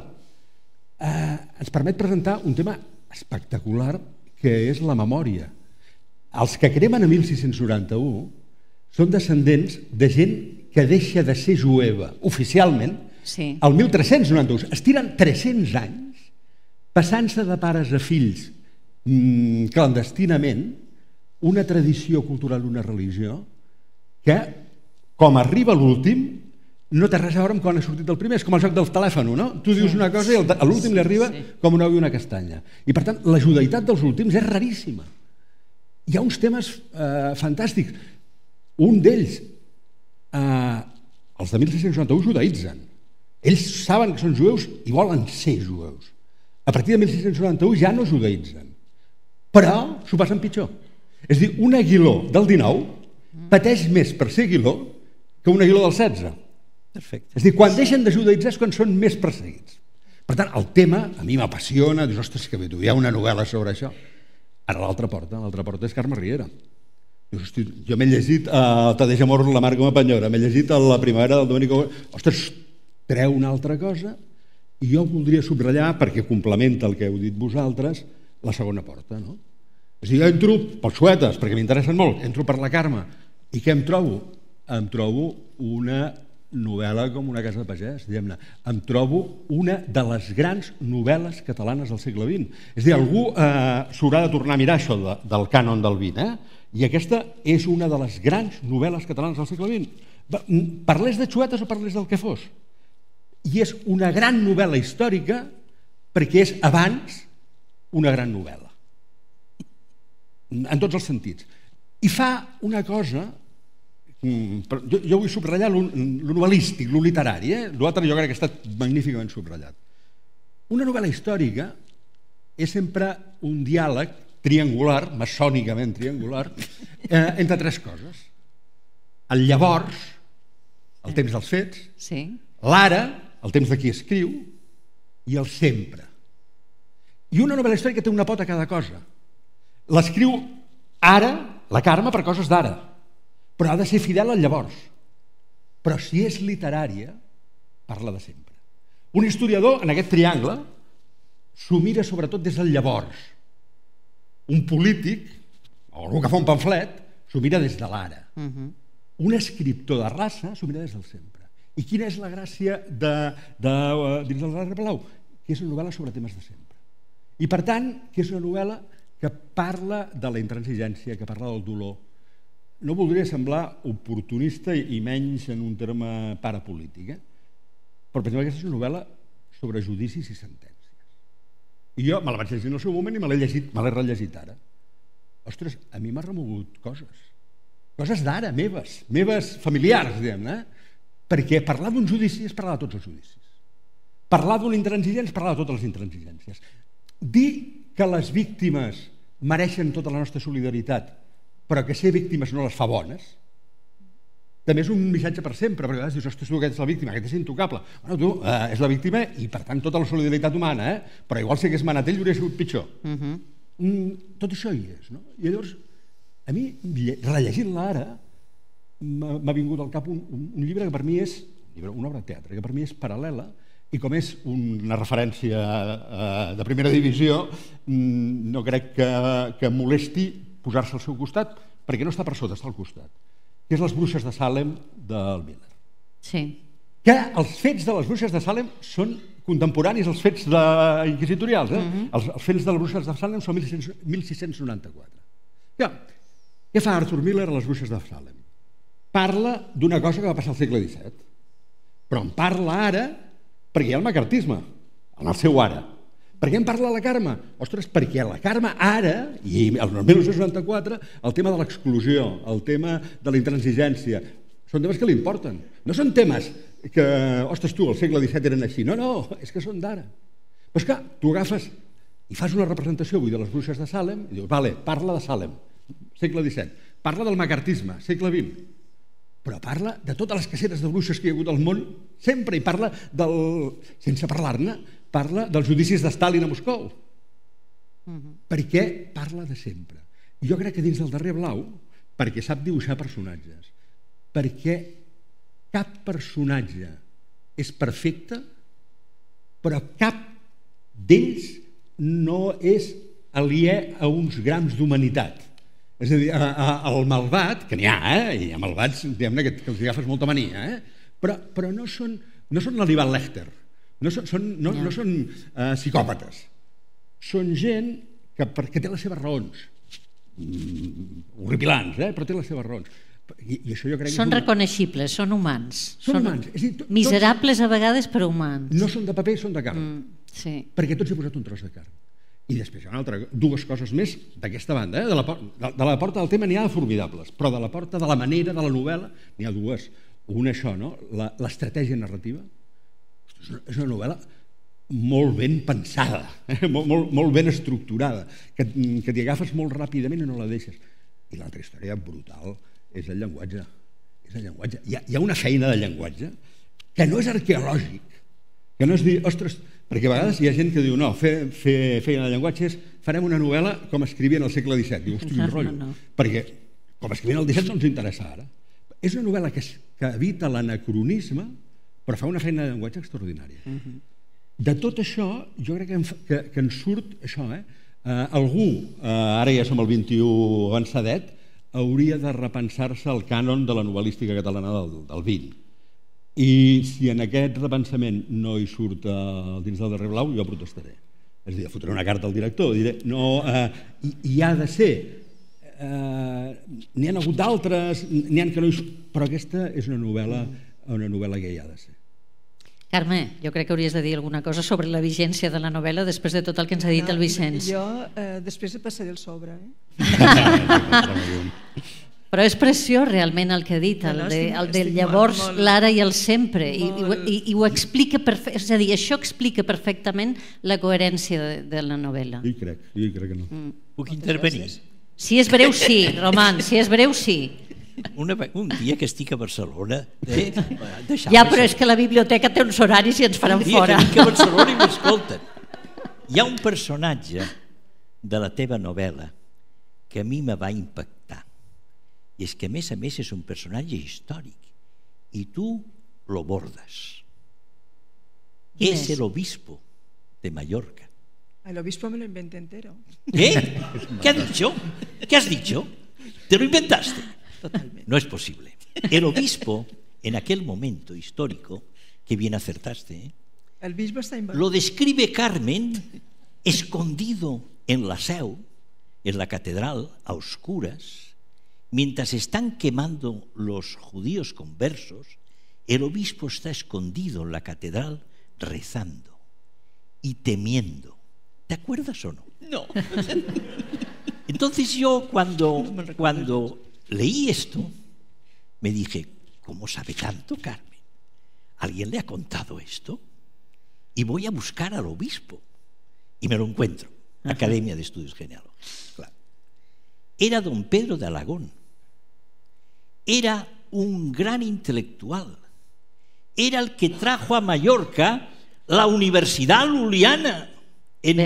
Ens permet presentar un tema espectacular que és la memòria. Els que cremen a 1691 són descendents de gent que deixa de ser jueva oficialment el 1392. Es tiren 300 anys passant-se de pares a fills clandestinament una tradició cultural, una religió que, com arriba l'últim, no té res a veure amb quan ha sortit el primer. És com el joc del telèfon, no? Tu dius una cosa i a l'últim li arriba com un ou i una castanya. I per tant, la judaïtat dels últims és raríssima. Hi ha uns temes fantàstics. Un d'ells, els de 1691, judaïtzen. Ells saben que són jueus i volen ser jueus. A partir de 1691 ja no judaïtzen, però s'ho passen pitjor. És a dir, un Aguiló del 19 pateix més per ser Aguiló que un Aguiló del 16. És a dir, quan deixen de judaïtzar és quan són més perseguits. Per tant, el tema a mi m'apassiona, dius, ostres, que bé, hi ha una novel·la sobre això. Ara l'altra porta és Carme Riera. Jo m'he llegit Tadeix Amor, la mar com a penyora, m'he llegit La primavera del Domènech. Ostres, treu una altra cosa i jo voldria subratllar, perquè complementa el que heu dit vosaltres, la segona porta. És a dir, jo entro pels Xuetes, perquè m'interessen molt, entro per la Carme, i què em trobo? Em trobo una novel·la com una casa de pagès, diguem-ne. Em trobo una de les grans novel·les catalanes del segle XX. És a dir, algú s'haurà de tornar a mirar això del cànon del XX, i aquesta és una de les grans novel·les catalanes del segle XX. Parlés de Xuetes o parlés del que fos. I és una gran novel·la històrica perquè és abans una gran novel·la. En tots els sentits. I fa una cosa, jo vull subratllar lo novel·lístic, lo literari, l'altre jo crec que ha estat magníficament subratllat. Una novel·la històrica és sempre un diàleg triangular, maçònicament triangular, entre tres coses. El llavors, el temps dels fets, l'ara, el temps de qui escriu, i el sempre. I una novel·la històrica té una pota a cada cosa. L'escriu ara la Carme per coses d'ara, però ha de ser fidel al llavors. Però si és literària, parla de sempre. Un historiador, en aquest triangle, s'ho mira sobretot des del llavors. Un polític, o algú que fa un pamflet, s'ho mira des de l'ara. Un escriptor de raça s'ho mira des del sempre. I quina és la gràcia dins del Darrer Blau? Que és una novel·la sobre temes de sempre. I per tant, que és una novel·la que parla de la intransigència, que parla del dolor. No voldria semblar oportunista i menys en un terme parapolític, però per exemple aquesta és una novel·la sobre judicis i sentències. I jo me la vaig llegir en el seu moment i me l'he rellegit ara. Ostres, a mi m'ha remogut coses d'ara, meves familiars, diguem-ne, perquè parlar d'un judici és parlar de tots els judicis. Parlar d'un intransigent és parlar de totes les intransigències. Dir que les víctimes mereixen tota la nostra solidaritat, però que ser víctimes no les fa bones, també és un missatge per sempre, perquè a vegades dius, ostres, tu que ets la víctima, aquest és intocable. Bueno, tu és la víctima i, per tant, tota la solidaritat humana, però igual si hagués manat ell hauria sigut pitjor. Tot això hi és, no? I llavors, a mi, rellegint-la ara, m'ha vingut al cap un llibre que per mi és, una obra de teatre, que per mi és paral·lela, i com és una referència de primera divisió, no crec que molesti posar-se al seu costat, perquè no està per sota, està al costat, que és Les bruixes de Salem del Miller. Sí. Que els fets de Les bruixes de Salem són contemporanis als fets inquisitorials. Els fets de Les bruixes de Salem són 1694. Què fa Arthur Miller a Les bruixes de Salem? Parla d'una cosa que va passar al segle XVII, però en parla ara perquè hi ha el macartisme, en el seu ara. Per què en parla la Carme? Ostres, perquè la Carme ara, i el 1994, el tema de l'exclusió, el tema de la intransigència, són temes que li importen. No són temes que, ostres, tu, al segle XVII eren així. No, és que són d'ara. Però és que tu agafes i fas una representació avui de Les bruixes de Salem i dius, vale, parla de Salem, segle XVII. Parla del macartisme, segle XX. Però parla de totes les caceres de bruixes que hi ha hagut al món sempre, i parla sense parlar-ne, parla dels judicis de Stalin a Moscou. Perquè parla de sempre. I jo crec que dins del Darrer Blau, perquè sap dibuixar personatges, perquè cap personatge és perfecte, però cap d'ells no és aliè a uns grams d'humanitat. És a dir, el malvat, que n'hi ha, hi ha malvats que els agafes molta mania, però no són l'Hannibal Lecter, no són psicòpates, són gent que té les seves raons, horripilants, però té les seves raons. I això jo crec que són reconeixibles, són humans. Són humans. Miserables a vegades, però humans. No són de paper, són de carn. Perquè tots hi ha posat un tros de carn. I després hi ha dues coses més d'aquesta banda. De la porta del tema n'hi ha de formidables, però de la porta de la manera, de la novel·la, n'hi ha dues. Una, això, l'estratègia narrativa. És una novel·la molt ben pensada, molt ben estructurada, que t'hi agafes molt ràpidament i no la deixes. I l'altra història brutal és el llenguatge. Hi ha una feina de llenguatge que no és arqueològic, que no és dir, ostres, perquè a vegades hi ha gent que diu, no, fer feina de llenguatge és, farem una novel·la com escrivien al segle XVII. Diu, hosti, quin rotllo. Perquè com escrivien al XVII no ens interessa ara. És una novel·la que evita l'anacronisme, però fa una feina de llenguatge extraordinària. De tot això, jo crec que en surt això, algú, ara ja som al 21 avançadet, hauria de repensar-se el cànon de la novel·lística catalana del 20. I si en aquest repensament no hi surt dins del Darrer Blau, jo protestaré. És a dir, fotré una carta al director, diré, no, hi ha de ser, n'hi ha hagut d'altres, n'hi ha que no hi surt, però aquesta és una novel·la que hi ha de ser. Carme, jo crec que hauries de dir alguna cosa sobre la vigència de la novel·la després de tot el que ens ha dit el Vicenç. Jo després et passaré el sobre. Però és preciós realment el que ha dit, el del llavors, l'ara i el sempre, i ho explica perfectament, és a dir, això explica perfectament la coherència de la novel·la. Jo hi crec que no. Puc intervenir? Si és breu, sí, Roman, si és breu, sí. Un dia que estic a Barcelona... Ja, però és que la biblioteca té uns horaris i ens faran fora. Un dia que estic a Barcelona i m'escolten. Hi ha un personatge de la teva novel·la que a mi me va impactar. I és que, a més, és un personatge històric i tu lo bordas. Es el obispo de Mallorca. El obispo me lo inventé entero. ¿Qué? ¿Qué has dicho? ¿Qué has dicho? ¿Te lo inventaste? Totalmente. No es posible. El obispo, en aquel momento histórico, que bien acertaste, El bisbe está inventado. lo describe Carmen escondido en la Seu, en la catedral, a oscuras, mientras están quemando los judíos conversos. El obispo está escondido en la catedral rezando y temiendo. ¿Te acuerdas o no? No. Entonces yo cuando leí esto me dije, ¿cómo sabe tanto Carmen? ¿Alguien le ha contado esto? Y voy a buscar al obispo y me lo encuentro. Academia de Estudios Genealógicos. Claro. Era don Pedro de Alagón. Era un gran intelectual. Era el que trajo a Mallorca la Universidad Luliana en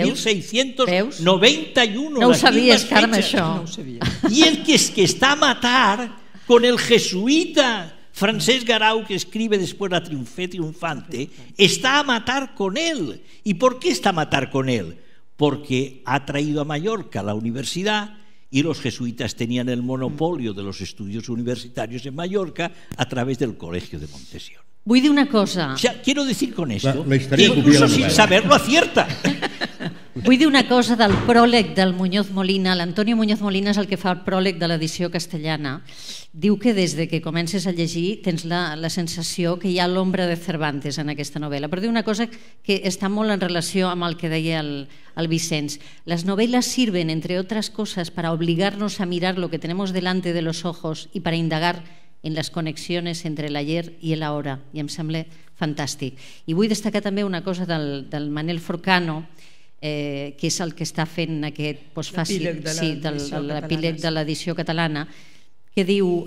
1691. No ho sabies, Carme, això. No ho sabia. Y el que está a matar con el jesuita Francesc Garau, que escribe después la Triunfante, está a matar con él. ¿Y por qué está a matar con él? Porque ha traído a Mallorca la universidad y los jesuitas tenían el monopolio de los estudios universitarios en Mallorca a través del Colegio de Montesión. Vull dir una cosa. O sea, quiero decir con esto La que historia incluso copia la sin novela. saberlo acierta. Vull dir una cosa del pròleg del Muñoz Molina. L'Antonio Muñoz Molina és el que fa el pròleg de l'edició castellana. Diu que des de que comences a llegir tens la sensació que hi ha l'ombra de Cervantes en aquesta novel·la. Però diu una cosa que està molt en relació amb el que deia el Vicenç. Las novelas sirven, entre otras cosas, para obligarnos a mirar lo que tenemos delante de los ojos y para indagar en les connexions entre l'ayer i l'ara, i em sembla fantàstic. I vull destacar també una cosa del Manel Forcano, que és el que està fent aquest postfàcil, l'epíleg de l'edició catalana, que diu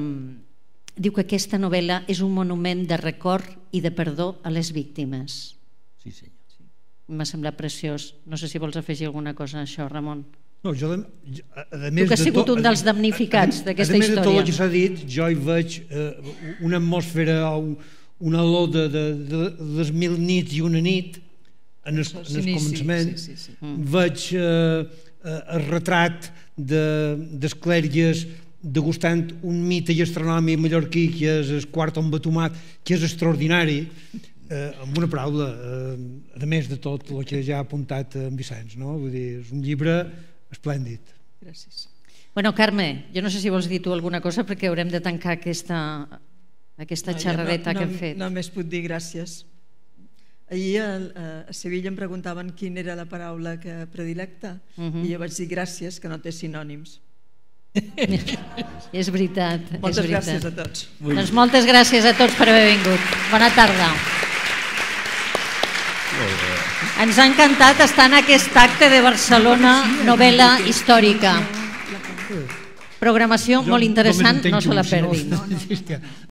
que aquesta novel·la és un monument de record i de perdó a les víctimes. Sí, senyor. M'ha semblat preciós. No sé si vols afegir alguna cosa a això, Ramon. No, jo, a Tu que has sigut un dels damnificats d'aquesta història. A més de tot el que s'ha dit, jo hi veig una atmosfera, una olor de les 1000 nits i una nit en el començament. Veig el retrat dels clèrigues degustant un mite gastronòmic mallorquí que és el quart amb tomat, que és extraordinari, amb una paraula, a més de tot el que ja ha apuntat en Vicenç, no? Vull dir, és un llibre esplèndid. Gràcies. Bueno, Carme, jo no sé si vols dir tu alguna cosa perquè haurem de tancar aquesta xerradeta que hem fet. Només puc dir gràcies. Ahir a Sevilla em preguntaven quina era la paraula predilecta i jo vaig dir gràcies, que no té sinònims. És veritat. Moltes gràcies a tots. Doncs moltes gràcies a tots per haver vingut. Bona tarda. Ens ha encantat estar en aquest acte de Barcelona, novel·la històrica. Programació molt interessant, no se la perdin.